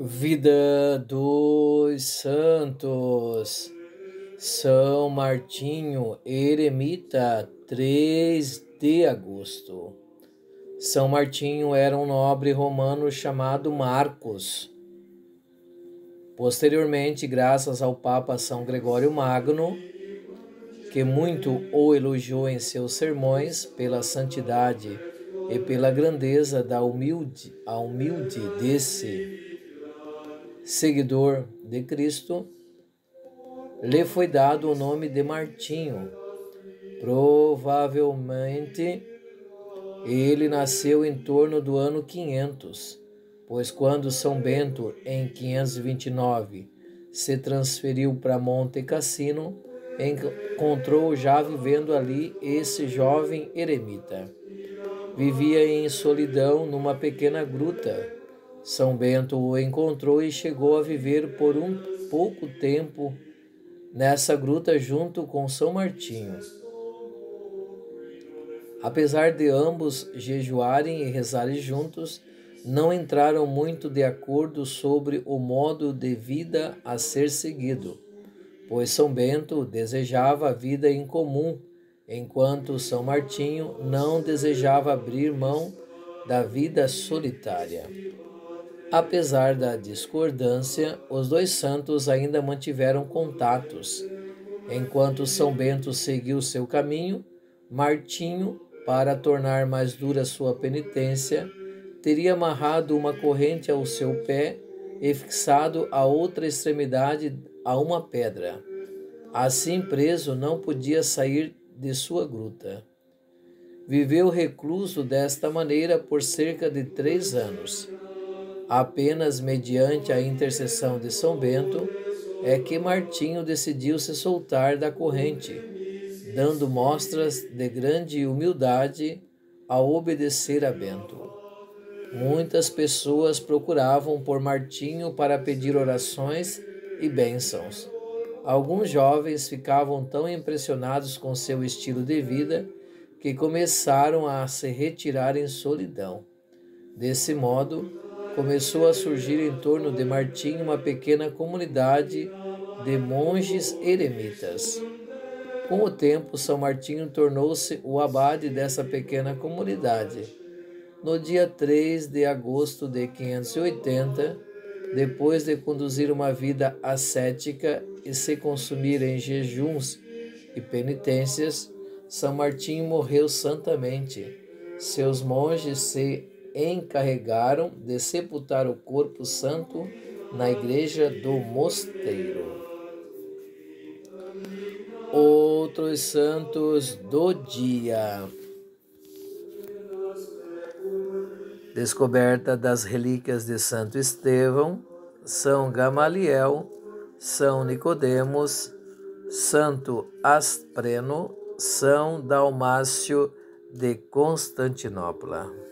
Vida dos Santos. São Martinho, eremita, 3 de agosto. São Martinho era um nobre romano chamado Marcos. Posteriormente, graças ao Papa São Gregório Magno, que muito o elogiou em seus sermões pela santidade e pela grandeza da humilde desse seguidor de Cristo, lhe foi dado o nome de Martinho. Provavelmente ele nasceu em torno do ano 500, pois quando São Bento, em 529, se transferiu para Monte Cassino, encontrou já vivendo ali esse jovem eremita. Vivia em solidão numa pequena gruta. São Bento o encontrou e chegou a viver por um pouco tempo nessa gruta junto com São Martinho. Apesar de ambos jejuarem e rezarem juntos, não entraram muito de acordo sobre o modo de vida a ser seguido, pois São Bento desejava a vida em comum, enquanto São Martinho não desejava abrir mão da vida solitária. Apesar da discordância, os dois santos ainda mantiveram contatos. Enquanto São Bento seguiu seu caminho, Martinho, para tornar mais dura sua penitência, teria amarrado uma corrente ao seu pé e fixado a outra extremidade a uma pedra. Assim preso, não podia sair de sua gruta. Viveu recluso desta maneira por cerca de 3 anos. Apenas mediante a intercessão de São Bento é que Martinho decidiu se soltar da corrente, dando mostras de grande humildade ao obedecer a Bento. Muitas pessoas procuravam por Martinho para pedir orações e bênçãos. Alguns jovens ficavam tão impressionados com seu estilo de vida que começaram a se retirar em solidão. Desse modo, começou a surgir em torno de Martinho uma pequena comunidade de monges eremitas. Com o tempo, São Martinho tornou-se o abade dessa pequena comunidade. No dia 3 de agosto de 580, depois de conduzir uma vida ascética e se consumir em jejuns e penitências, São Martinho morreu santamente. Seus monges se encarregaram de sepultar o corpo santo na igreja do mosteiro. Outros santos do dia. Descoberta das relíquias de Santo Estevão, São Gamaliel, São Nicodemos, Santo Aspreno, São Dalmácio de Constantinopla.